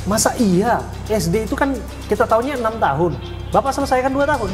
Masa iya? SD itu kan kita tahunya 6 tahun. Bapak selesaikan 2 tahun.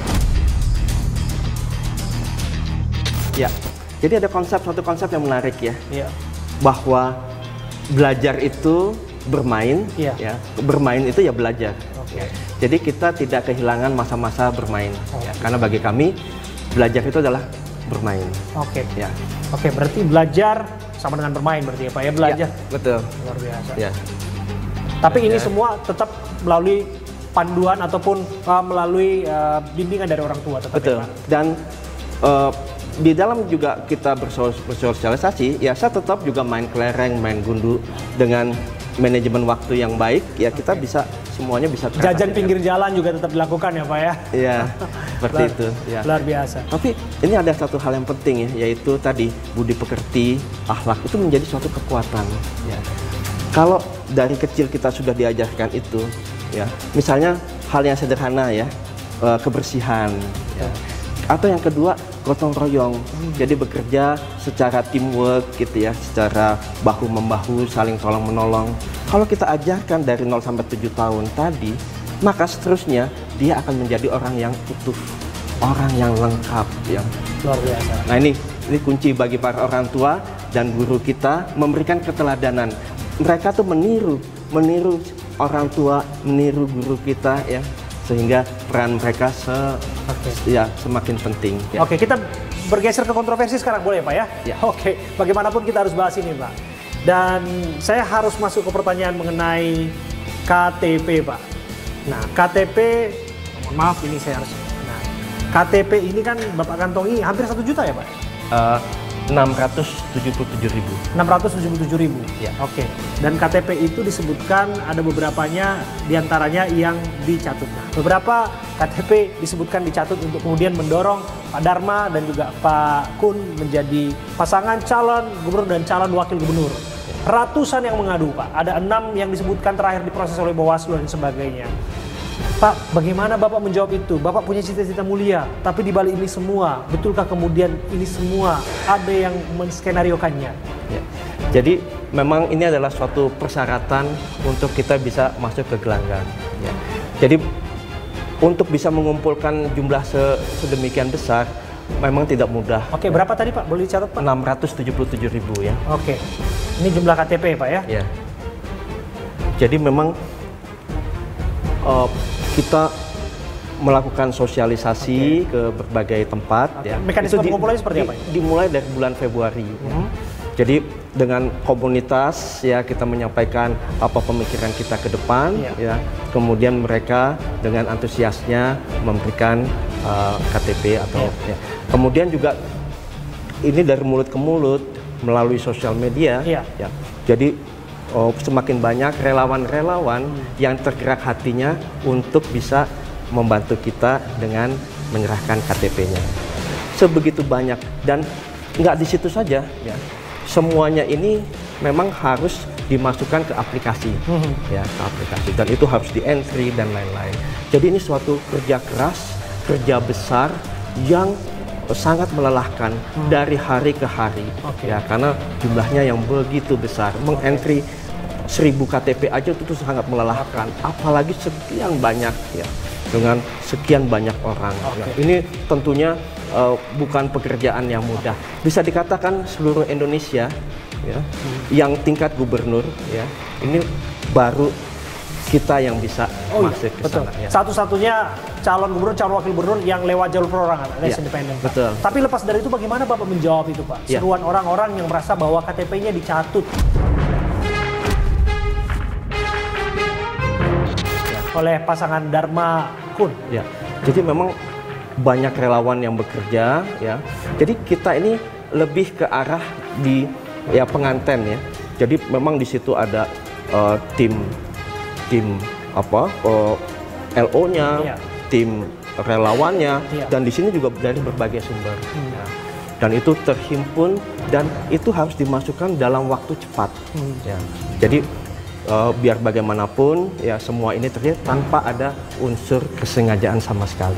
Ya, jadi ada satu konsep yang menarik ya. Iya. Bahwa belajar itu bermain, Iya. ya. Bermain itu ya belajar. Oke. Ya. Jadi kita tidak kehilangan masa-masa bermain. Ya. Karena bagi kami, belajar itu adalah bermain. Oke. Ya. Oke, berarti belajar sama dengan bermain berarti ya Pak ya, belajar. Ya, betul. Luar biasa. Ya. Tapi ini semua tetap melalui panduan ataupun melalui bimbingan dari orang tua tetap. Betul. Ya, Pak? Dan di dalam juga kita bersosialisasi, ya saya tetap juga main kelereng, main gundu dengan manajemen waktu yang baik, ya kita bisa semuanya bisa teratasi. Jajan pinggir jalan juga tetap dilakukan ya Pak ya? Iya, seperti itu. Ya. Luar biasa. Tapi ini ada satu hal yang penting ya, yaitu tadi budi pekerti, akhlak itu menjadi suatu kekuatan. Ya. Kalau dari kecil kita sudah diajarkan itu, ya, misalnya hal yang sederhana ya, kebersihan, ya. Atau yang kedua gotong royong, jadi bekerja secara teamwork gitu ya, secara bahu membahu, saling tolong menolong. Kalau kita ajarkan dari 0 sampai 7 tahun tadi, maka seterusnya dia akan menjadi orang yang utuh, orang yang lengkap ya. Luar biasa. Nah ini kunci bagi para orang tua dan guru kita, memberikan keteladanan. Mereka tuh meniru orang tua, meniru guru kita ya, sehingga peran mereka semakin penting. Ya. Oke, kita bergeser ke kontroversi sekarang boleh Pak ya? Ya. Oke, bagaimanapun kita harus bahas ini Pak. Dan saya harus masuk ke pertanyaan mengenai KTP Pak. Nah, KTP, mohon maaf ini saya harus. Nah, KTP ini kan Bapak kantongi hampir 1 juta ya Pak? 677.000. 677.000. Ya. Oke. Dan KTP itu disebutkan ada beberapanya diantaranya yang dicatut. Nah, beberapa KTP disebutkan dicatut untuk kemudian mendorong Pak Dharma dan juga Pak Kun menjadi pasangan calon gubernur dan calon wakil gubernur. Ratusan yang mengadu Pak. Ada 6 yang disebutkan terakhir diproses oleh Bawaslu dan sebagainya. Pak, bagaimana Bapak menjawab itu? Bapak punya cita-cita mulia, tapi di balik ini semua, betulkah kemudian ini semua ada yang menskenariokannya? Ya. Jadi memang ini adalah suatu persyaratan untuk kita bisa masuk ke gelanggang. Ya. Jadi untuk bisa mengumpulkan jumlah sedemikian besar, memang tidak mudah. Oke, berapa tadi Pak? Boleh dicatat Pak? 677.000 ya. Oke, ini jumlah KTP Pak ya? Ya. Jadi memang kita melakukan sosialisasi ke berbagai tempat. Ya. Mekanisme pengumpulannya seperti apa? Dimulai dari bulan Februari. Ya. Jadi dengan komunitas ya kita menyampaikan apa pemikiran kita ke depan. Ya. Kemudian mereka dengan antusiasnya memberikan KTP atau. Ya. Kemudian juga ini dari mulut ke mulut melalui sosial media. Ya. Jadi semakin banyak relawan-relawan yang tergerak hatinya untuk bisa membantu kita dengan menyerahkan KTP-nya. Sebegitu banyak dan nggak di situ saja, ya. Semuanya ini memang harus dimasukkan ke aplikasi, ya, ke aplikasi dan itu harus di-entry dan lain-lain. Jadi ini suatu kerja keras, kerja besar yang sangat melelahkan dari hari ke hari, ya, karena jumlahnya yang begitu besar. Meng-entry 1000 KTP aja itu sangat melelahkan, apalagi sekian banyak ya, dengan sekian banyak orang. Ya, ini tentunya bukan pekerjaan yang mudah. Bisa dikatakan seluruh Indonesia ya, yang tingkat gubernur ya, ini baru kita yang bisa masuk ke sana. Ya. Satu-satunya calon gubernur, calon wakil gubernur yang lewat jalur perorangan, alias independen. Betul. Tapi lepas dari itu bagaimana Bapak menjawab itu Pak? Seruan orang-orang yang merasa bahwa KTP-nya dicatut oleh pasangan Dharma Kun. Ya, jadi memang banyak relawan yang bekerja, ya. Jadi kita ini lebih ke arah di penganten ya. Jadi memang di situ ada tim LO-nya, tim relawannya, dan di sini juga dari berbagai sumber. Ya. Dan itu terhimpun dan itu harus dimasukkan dalam waktu cepat. Ya. Jadi biar bagaimanapun ya semua ini terjadi tanpa ada unsur kesengajaan sama sekali.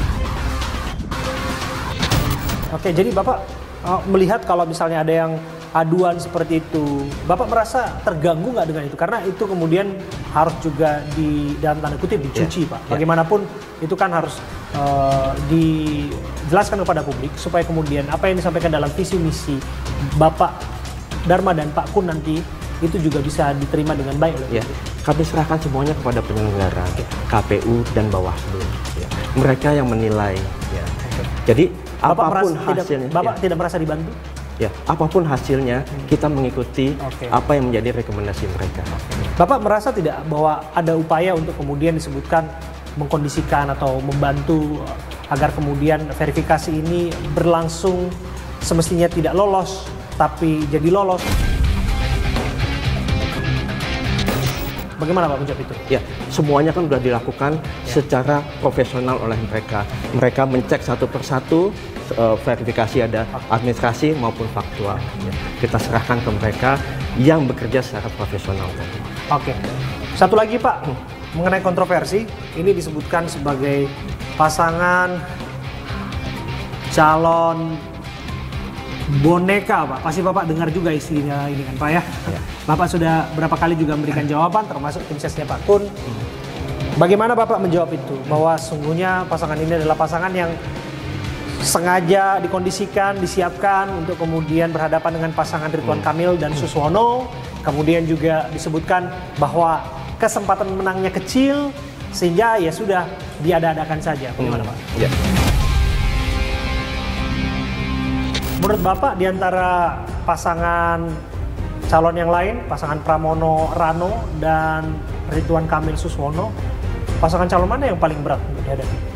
Oke, jadi Bapak melihat kalau misalnya ada yang aduan seperti itu. Bapak merasa terganggu nggak dengan itu? Karena itu kemudian harus juga dalam tanda kutip dicuci, Pak. Bagaimanapun itu kan harus dijelaskan kepada publik supaya kemudian apa yang disampaikan dalam visi misi Bapak Dharma dan Pak Kun nanti itu juga bisa diterima dengan baik oleh publik. Kami serahkan semuanya kepada penyelenggara, KPU dan Bawaslu. Mereka yang menilai. Jadi apapun hasilnya, Bapak tidak merasa dibantu? Apapun hasilnya kita mengikuti apa yang menjadi rekomendasi mereka. Bapak merasa tidak bahwa ada upaya untuk kemudian disebutkan mengkondisikan atau membantu agar kemudian verifikasi ini berlangsung semestinya tidak lolos tapi jadi lolos? Bagaimana Pak menjawab itu? Semuanya kan sudah dilakukan secara profesional oleh mereka. Mereka mencek satu persatu verifikasi ada administrasi maupun faktual. Kita serahkan ke mereka yang bekerja secara profesional. Satu lagi Pak, mengenai kontroversi, ini disebutkan sebagai pasangan calon boneka, Pak. Pasti Bapak dengar juga istilah ini kan Pak ya? Bapak sudah berapa kali juga memberikan jawaban, termasuk tim sesnya Pak Kun. Bagaimana Bapak menjawab itu? Bahwa sungguhnya pasangan ini adalah pasangan yang sengaja dikondisikan, disiapkan untuk kemudian berhadapan dengan pasangan Ridwan Kamil dan Suswono. Kemudian juga disebutkan bahwa kesempatan menangnya kecil, sehingga ya sudah diada-adakan saja. Bagaimana Pak? Menurut Bapak, di antara pasangan calon yang lain, pasangan Pramono Rano dan Ridwan Kamil Suswono, pasangan calon mana yang paling berat untuk dihadapi?